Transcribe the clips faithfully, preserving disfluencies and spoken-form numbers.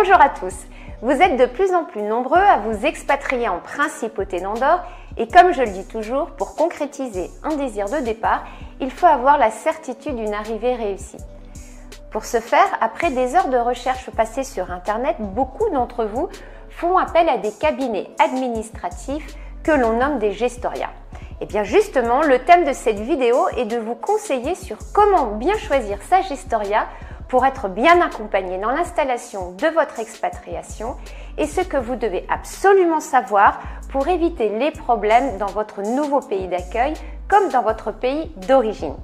Bonjour à tous. Vous êtes de plus en plus nombreux à vous expatrier en principauté d'Andorre et comme je le dis toujours, pour concrétiser un désir de départ, il faut avoir la certitude d'une arrivée réussie. Pour ce faire, après des heures de recherche passées sur Internet, beaucoup d'entre vous font appel à des cabinets administratifs que l'on nomme des gestoria. Et bien justement, le thème de cette vidéo est de vous conseiller sur comment bien choisir sa gestoria pour être bien accompagné dans l'installation de votre expatriation et ce que vous devez absolument savoir pour éviter les problèmes dans votre nouveau pays d'accueil comme dans votre pays d'origine.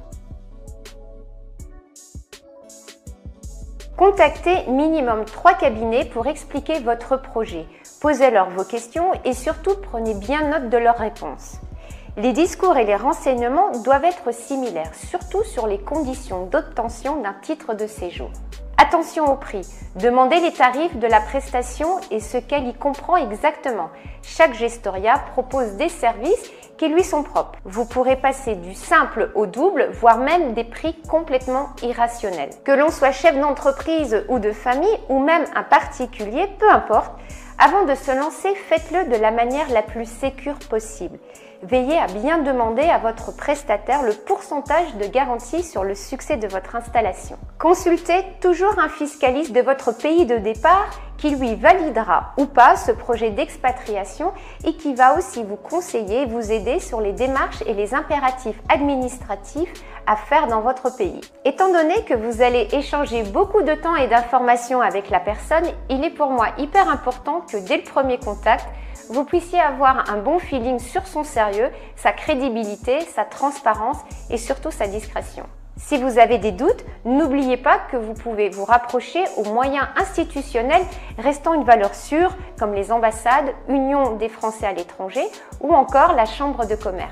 Contactez minimum trois cabinets pour expliquer votre projet. Posez-leur vos questions et surtout prenez bien note de leurs réponses. Les discours et les renseignements doivent être similaires, surtout sur les conditions d'obtention d'un titre de séjour. Attention au prix, demandez les tarifs de la prestation et ce qu'elle y comprend exactement. Chaque gestoria propose des services qui lui sont propres. Vous pourrez passer du simple au double, voire même des prix complètement irrationnels. Que l'on soit chef d'entreprise ou de famille, ou même un particulier, peu importe, avant de se lancer, faites-le de la manière la plus sécure possible. Veillez à bien demander à votre prestataire le pourcentage de garantie sur le succès de votre installation. Consultez toujours un fiscaliste de votre pays de départ qui lui validera ou pas ce projet d'expatriation et qui va aussi vous conseiller et vous aider sur les démarches et les impératifs administratifs à faire dans votre pays. Étant donné que vous allez échanger beaucoup de temps et d'informations avec la personne, il est pour moi hyper important que dès le premier contact, vous puissiez avoir un bon feeling sur son sérieux, sa crédibilité, sa transparence et surtout sa discrétion. Si vous avez des doutes, n'oubliez pas que vous pouvez vous rapprocher aux moyens institutionnels restant une valeur sûre comme les ambassades, Union des Français à l'étranger ou encore la Chambre de commerce.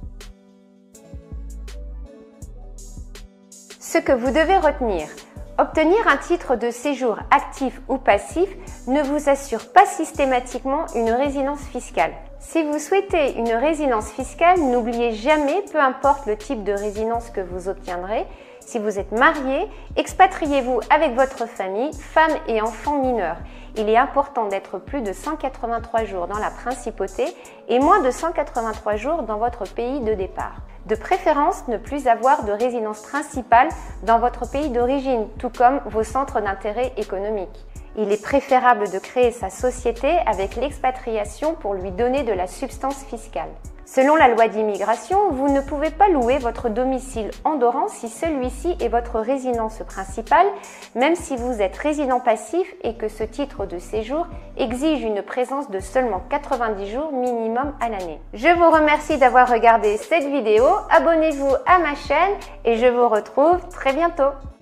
Ce que vous devez retenir, obtenir un titre de séjour actif ou passif ne vous assure pas systématiquement une résidence fiscale. Si vous souhaitez une résidence fiscale, n'oubliez jamais, peu importe le type de résidence que vous obtiendrez, si vous êtes marié, expatriez-vous avec votre famille, femmes et enfants mineurs. Il est important d'être plus de cent quatre-vingt-trois jours dans la principauté et moins de cent quatre-vingt-trois jours dans votre pays de départ. De préférence, ne plus avoir de résidence principale dans votre pays d'origine, tout comme vos centres d'intérêt économique. Il est préférable de créer sa société avec l'expatriation pour lui donner de la substance fiscale. Selon la loi d'immigration, vous ne pouvez pas louer votre domicile andorran si celui-ci est votre résidence principale, même si vous êtes résident passif et que ce titre de séjour exige une présence de seulement quatre-vingt-dix jours minimum à l'année. Je vous remercie d'avoir regardé cette vidéo, abonnez-vous à ma chaîne et je vous retrouve très bientôt.